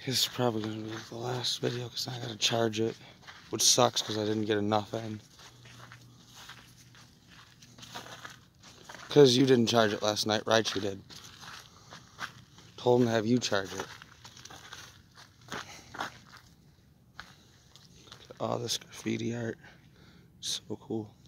This is probably going to be the last video because I got to charge it, which sucks because I didn't get enough in. Because you didn't charge it last night, right? You did. Told him to have you charge it. All this graffiti art, so cool.